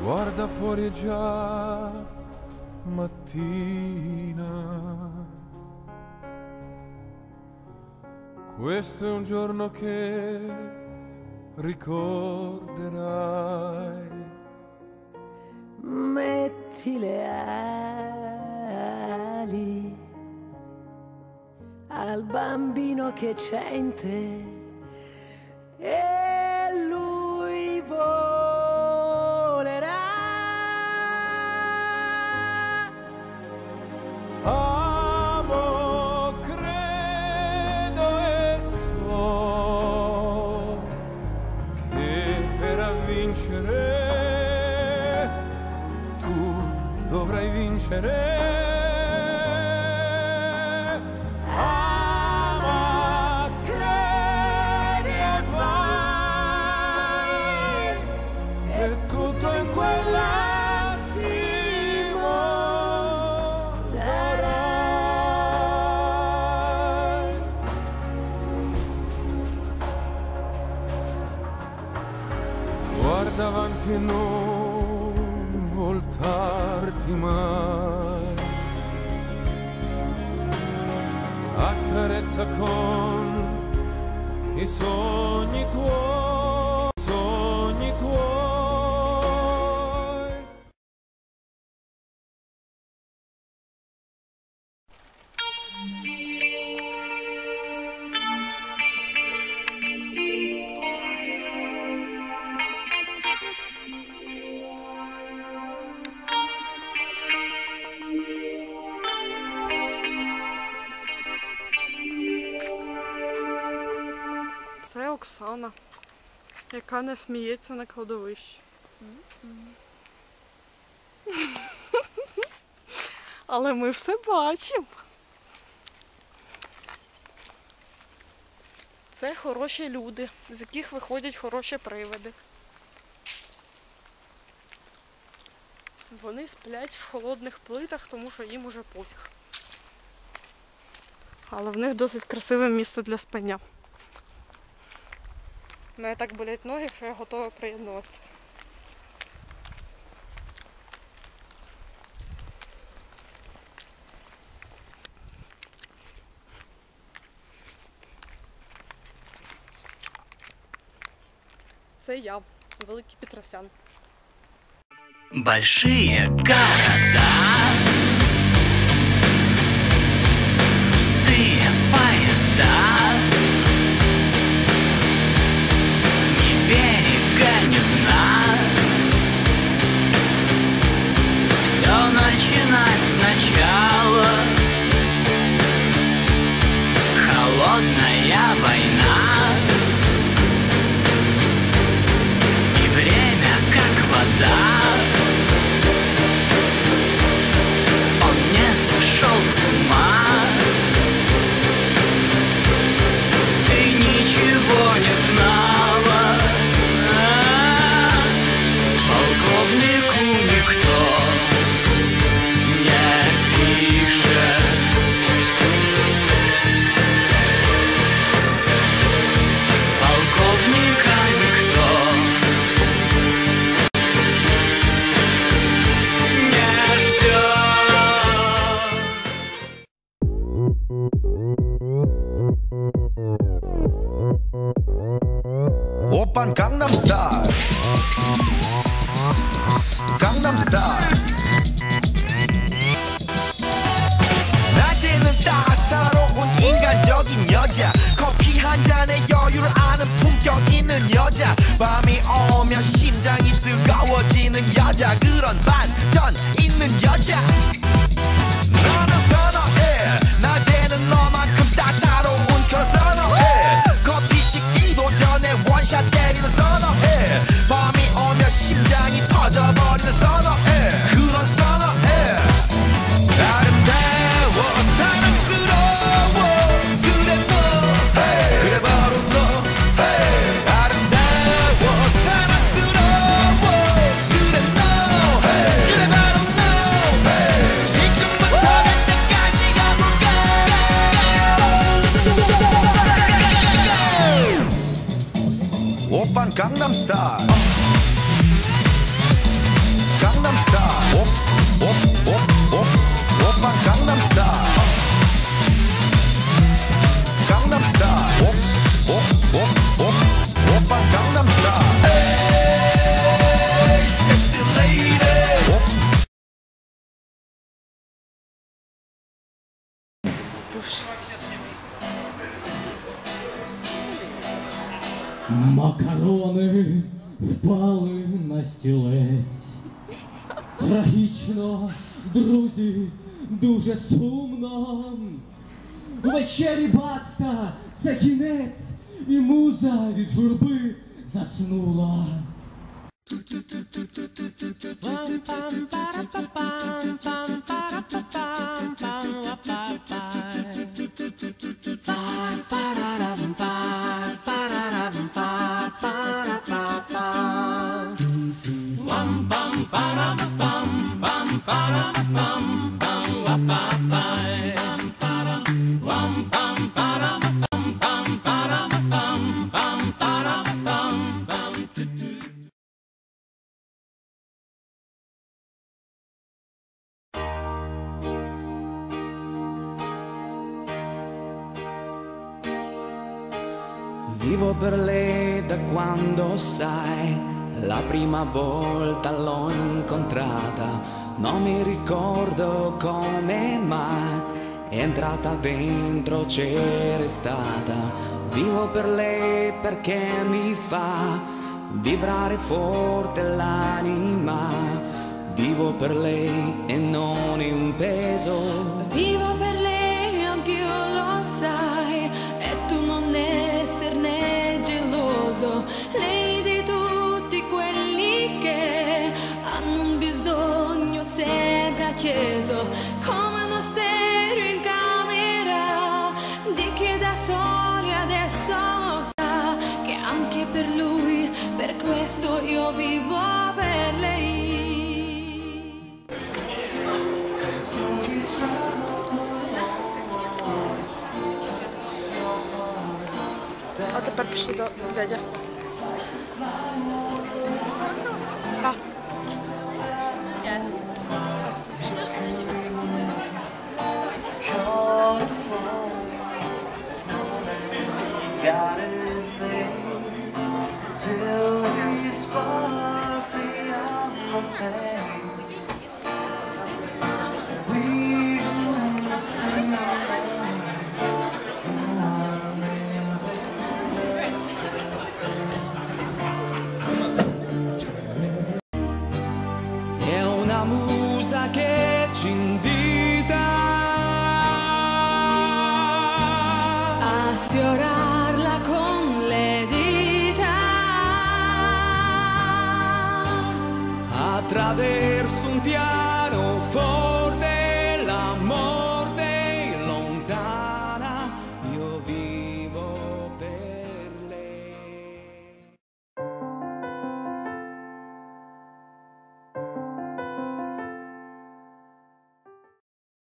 Guarda fuori è già mattina. Questo è un giorno che ricorderai. Metti le ali al bambino che c'è in te e lui volerà. Amo, credo e so che per vincere tu dovrai vincere. Ama, credi e vai, e tutto in quell'attimo darai. Guarda avanti e non voltarti mai. Accarezza con i sogni tuoi, sogni tuoi. Це Оксана, яка не сміється на кладовищі. Але ми все бачимо. Це хороші люди, з яких виходять хороші привиди. Вони сплять в холодних плитах, тому що їм уже пофіг. Але в них досить красиве місце для спання. У мене так болять ноги, що я готова приєднуватися. Це я, Великий Петросян. Большие города, пустые поезда, ни берега, ни дна. Все начинать сначала. Холодная война, и время как вода. Он не сошел с ума. Ты ничего не знала. Полковнику никто не пишет. Полковника никто не ждет. 오빤 강남스타일 강남스타일 낮에는 따사로운 인간적인 여자 커피 한 잔에 여유를 아는 품격 있는 여자 밤이 오면 심장이 뜨거워지는 여자 그런 반전 있는 여자 너는 선호해 낮에는 너만큼 따사로운 그런 선호해 커피 식기도 전에 원샷 때리는 선호해 밤이 오면 심장이 터져버리는 선호해 그런 선호해 아름다워 사랑스러워 그래 너 hey. 그래 바로 너 hey. 아름다워 사랑스러워 그래 너 hey. 그래 바로 너 hey. 지금부터 갈 때까지 가볼까 오빤 강남스타일 Oppa Gangnam Style. Gangnam Style. Oppa Gangnam Style. Hey, sexy lady. Макарони впали на стілець. Трагічно, друзі, дуже сумно. Вечері баста, це кінець, і муза від журби заснула. Vivo per lei da quando sai, la prima volta l'ho incontrata, non mi ricordo come mai, è entrata dentro, c'era stata. Vivo per lei perché mi fa vibrare forte l'anima, vivo per lei e non è un peso. Vivo per lei, anch'io lo sai, e tu non esserne geloso. Lei di tutti quelli che hanno un bisogno sempre acceso, come uno stereo in camera, di chi da soli adesso sa che anche per lui, per questo io vivo per lei. A tepер пішли до дядя. Так. È una musa che ci invita A sfiorarla con le dita, attraverso un piano